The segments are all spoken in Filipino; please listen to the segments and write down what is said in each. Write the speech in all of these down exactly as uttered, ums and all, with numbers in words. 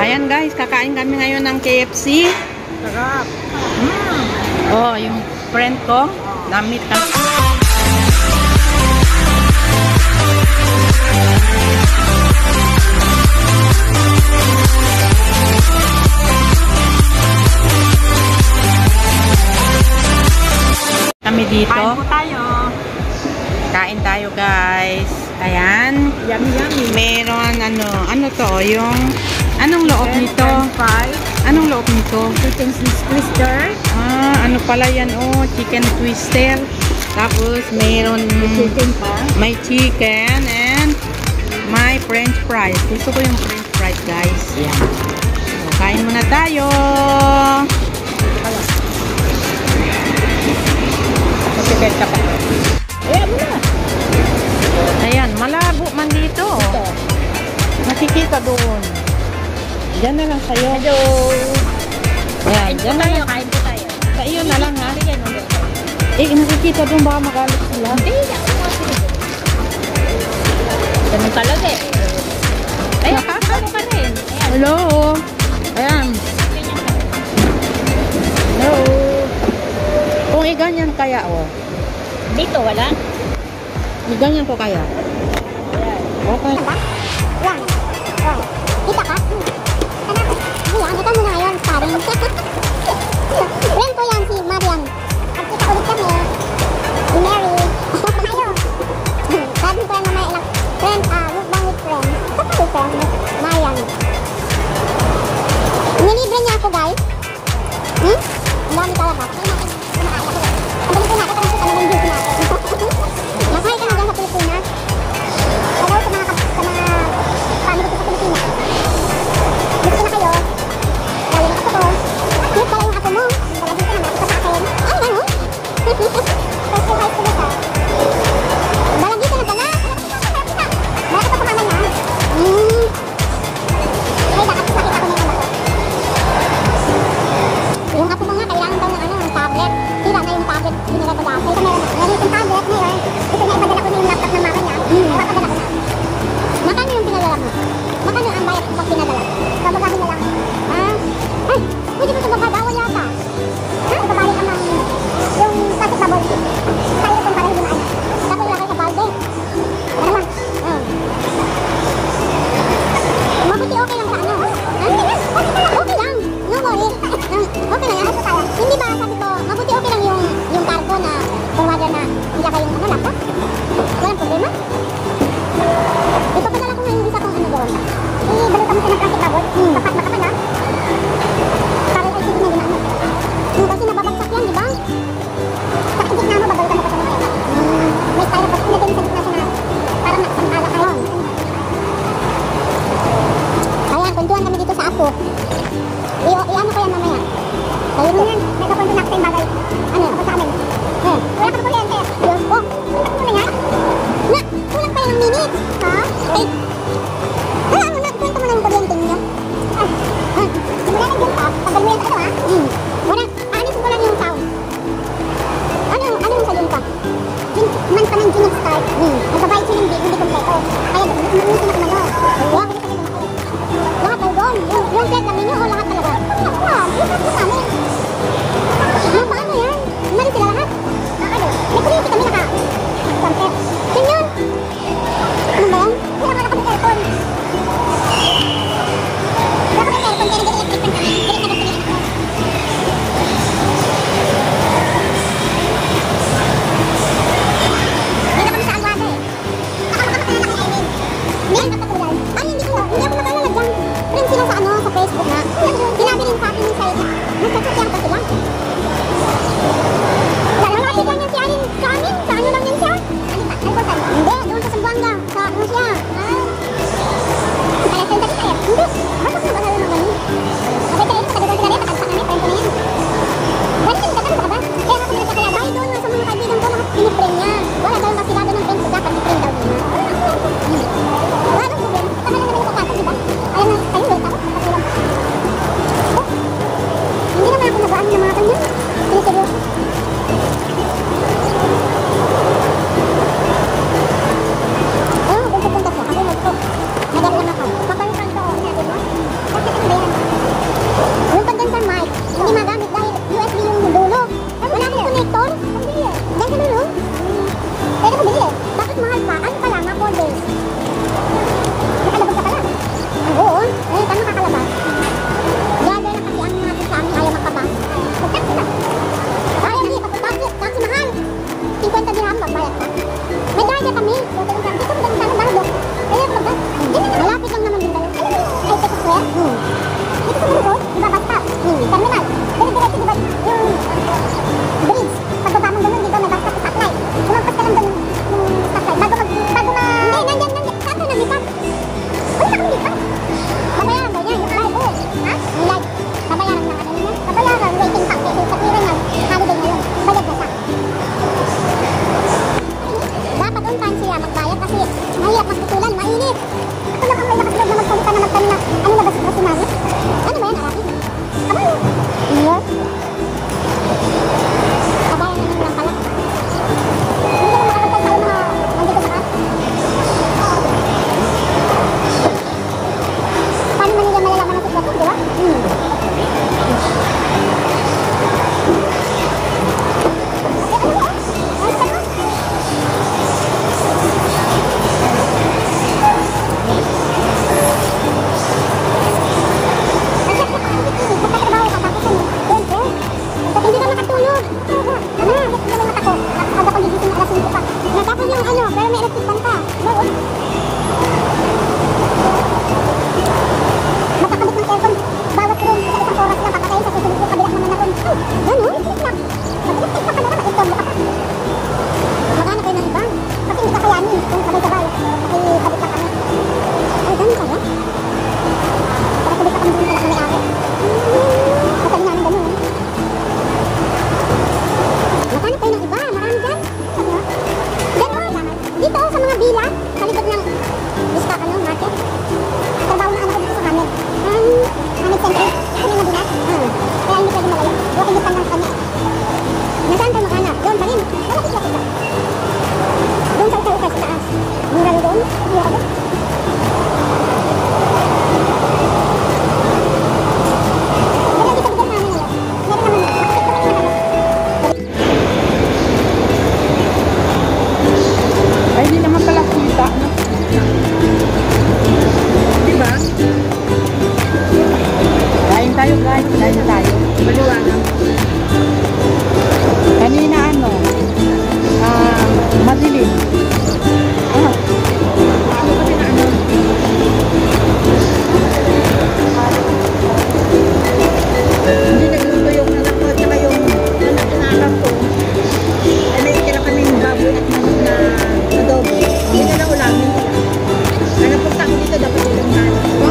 Ayan guys, kakain kami ngayon ng K F C. Sarap. Mm. Oh, yung friend ko, namit ka. Kami dito. Kain po tayo. Kain tayo guys. Ayan. Yummy, yummy. Meron ano, ano to, yung anong loob nito? Fries. Anong loob nito? Chicken twister. Ah, ano pala yan? Oh, chicken twister. Tapos mayroon Chicken pa. may chicken and may french fries. Gusto ko yung french fries guys. Yan. So, kain muna tayo. Masipet ka pa. Ayan mo na. Ayan, malabo man dito. Ito. Nakikita doon. Diyan na lang sa'yo. Hello. Ayan, Kain po diyan na tayo. lang. Kain po tayo. Sa iyo na lang ha. Sige, no? Eh, nakikita doon baka magalit sila. Hindi, ako mga sige. Ganun talaga eh. Ay, ano ka rin? Ayan. Hello. Ayan. Hello. Kung iganyan kaya, oh. Dito, wala? Iganyan ko kaya. Ayan. Okay. Yan. Oh. Kita ka? Hmm. Ayan, ito muna ngayon, paring. Friend ko yan, si Marian. Nagkita ulit kami. Si Mary. Tayo. Sabi ko yan mamaya ilang friend, ah, mukbang with friend. With friend, Marian. Nilibre niya ako, guys. Hmm? Ang dami talaga. Ang dami ko natin, kasi kami ng duty natin. Nakahay ka na dyan sa Pilipinas. Hello sa mga, sa mga family ko sa Pilipinas. Gusto na kayo. Gawin ako ko. Cute pala yung ako mo. Talagin ko na malapit sa akin. Ay, ano? First year high school ka. Balagi ka na pala. Malapit pa sa mama na. Hmm. Ay, dapat makita ko na yung anak ko. Yung apo mo nga, kailangan daw ng ano, ng tablet. Sira na yung tablet. Binila ko dati. Ito meron na. Meron yung tablet ngayon. Ito na ipadala ko na yung laptop ng mama niya. Hmm. Ay, padala ko na. Magkano yung pinadala mo? Magkano ang bayad pag pinadala? Babagahin na lang. Ah? Ay, pwede mo ito babawal yata. Ha? Ibabalik ka ng yung plastic bubble. Tayo itong parang dumaan. Tapos ilagay sa balde. Ano ba? Hmm. Mabuti okay lang sa ano? Ha? Okay lang. No worry. Okay lang yan. Ito tayo. Hindi ba sabi ko, mabuti okay lang yung yung cargo na pumada na ilagay yung ano laptop? Walang problema? Ipapadala ko nga yung visa kung ano doon. I-balutan mo siya ng plastic bubble. Hmm. Kapat na kapat ha. Para ay sige na ginaan mo. Hmm. Kasi nababagsak yan, di ba? Sa gitna mo, babalutan mo pa sa mga. Hmm. May tayo pa. Hindi din sa gitna siya na parang nakasangala kayo. Ayan, kwentuhan kami dito sa apo. I-ano ko yan mamaya. Kayo mo yan. Nagkapunto na ako tayong bagay. Ano, ako sa amin. Eh, wala ka pa kuryente. Yun. Oh, ano nga? Na, kulang tayo ng minutes. Ha? Eh, wala, ano na, kwento mo na yung kuryente niyo. Ah, ah, simula ng yung top, tagal mo yan sa ano ha? Hmm. Wala, aanisin ko lang yung sound. Ano, ano yung sa yung top? Man pa ng Genic Start. Hmm. Nagbabayad siya hindi, hindi kompleto. Kaya, mag-uusap na kumano. Wala, kasi kami lumaki. Lahat ay doon. Yung, yung set lang ninyo o lahat talaga? Wala, yung set sa amin. Ah, paano yan? Umalis sila lahat? Ah, ano? May kuryente kami naka. Sunset. Yun yun. Ano ba yan? Wala ka nakapag aircon. Wala ka aircon pero hindi electric fan kami. Galit na galit kami anak mo. Dito kami sa Alwada eh. Nakamakamaka na lang kay Aileen. Hindi ang katulad. Ay, hindi ko. Hindi ako makalala dyan. Friend sila sa ano, sa Facebook na. Sinabi rin sa akin yung site. Nagkakakyan pa sila. Lalaki lang yan si Alin sa amin. Sa ano lang yan siya? Hindi, doon sa Sambuanga. Sa ano siya? Kaya sa internet kaya? Hindi. Bakit mo ba nalang naman yun? Okay, kaya ito, taga-doon sila rin. Patagpak kami, friend ko na yan. Ganun yung tagal, baka ba? Kaya nga kami nagkakaya. Dahil doon sa mga kaibigan ko, lahat pinipring niya. Wala daw masigado ng friend ko, dapat i-print daw niya. Wala daw problema. Tama lang naman yung kakasag, diba? Alam na, kayo, wait ako. Kapatulang. Oh, hindi naman ako nagaan ng mga kanya. Siniseryoso. Oh, punta-punta siya. Kasi mag-cook. Nagano lang ako. Papawisan ko. Sabi mo?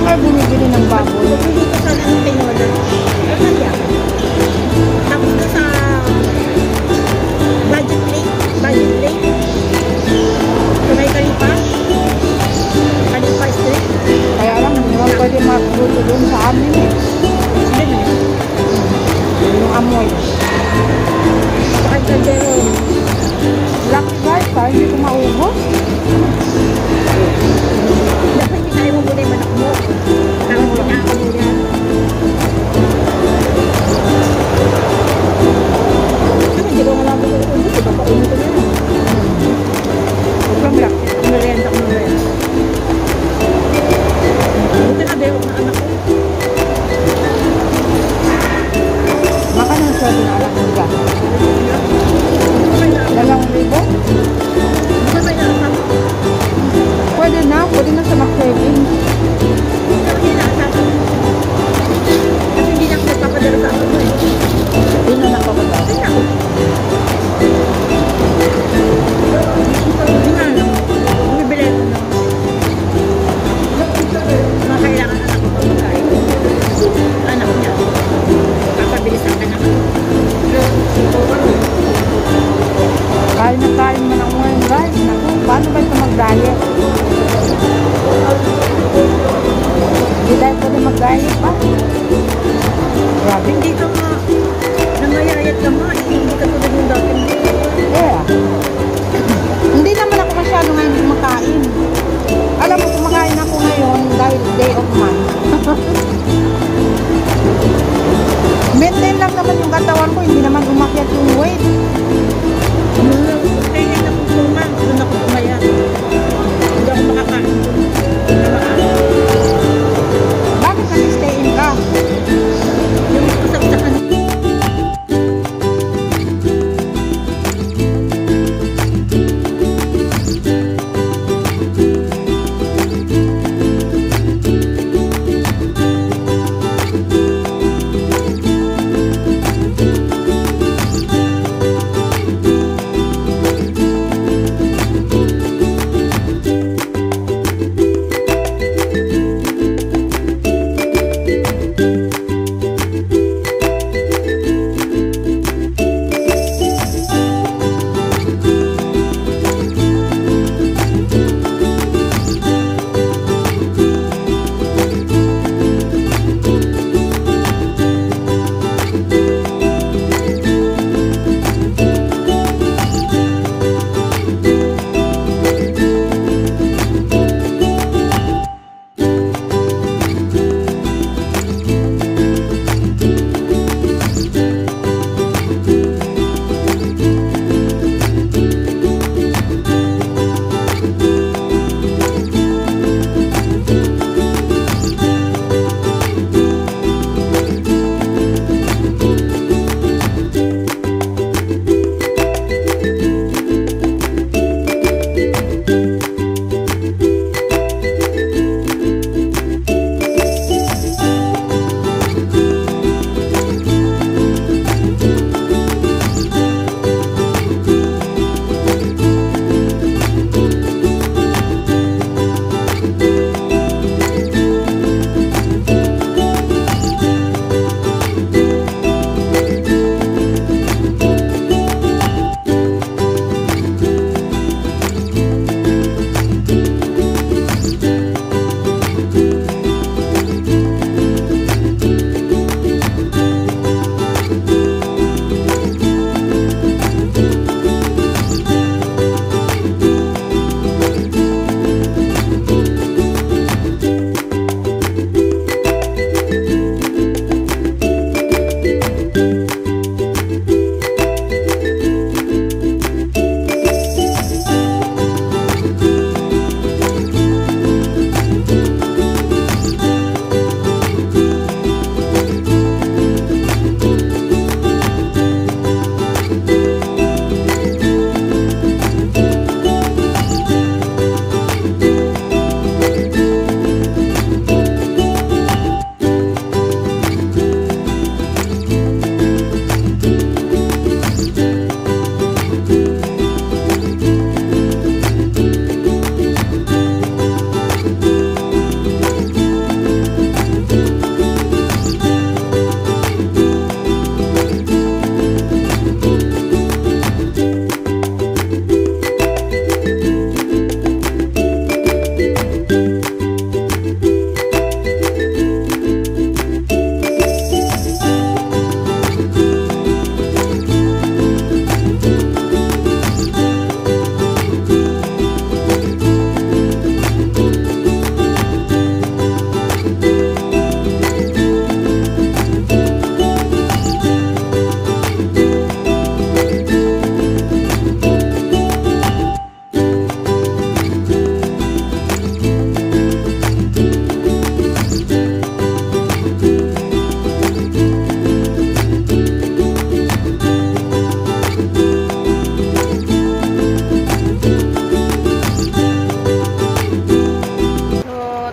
kayo bumibili ng baboy? Bumili ko sana ng tinola. Ano yan? Tapos na sa budget plate. Budget plate. So may kalipas. Kalipas street. Kaya lang, hindi naman pwede magluto doon sa amin eh. Hindi na yun. Yung amoy. Bakit kaldero? Lucky guys, parang hindi ko maubos. Dapat kinain mo muna yung manak mo. Tapos pinakaw mo yan. Kasi hindi ko malang ito kung hindi. Diba painin ko yan? Huwag lang. Merienda ko na yan. Buti na bewak na anak ko. Maka nang swerte na anak mo dyan. Okay na. Dalawang libo? Okay na anak ko. Pwede na, pwede na sa McSaving. Kasi nakasama. Kasi hindi na ako nagpapadala sa ako eh. Hindi na nakapagod. Kasi ako. Hindi nga lang. Bumibili ko na. Mga kailangan anak ko pagkain. Anak niya. Kapabilis ang anak ko. Kain na kain man ako ngayon guys. Naku, paano ba ito mag-diet? Hindi tayo pwede mag-diet pa. Grabe. Hindi ka nga. Nangyayayat ka nga. Hindi ka tulad yung dati. Yeah. Hindi naman ako masyado ngayon kumakain. Alam mo, kumakain ako ngayon dahil day of month. Maintain lang naman yung katawan ko, hindi naman umakyat yung weight. Kaya hindi ako suma. Doon ako pumayat. Hindi ako makakain. Bakit nag-stay in ka? Yung kasapsakan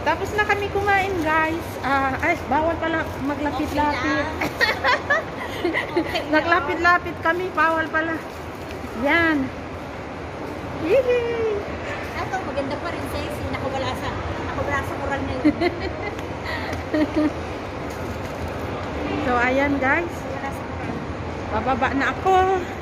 Tapos na kami kumain, guys. Ah, ay, bawal pala maglapit-lapit. Naglapit-lapit kami, bawal pala. Yan. Yee! Ito, maganda pa rin sexy. Nakawala sa, nakawala sa koral na yun. So, ayan, guys. Wala sa koral. Bababa na ako.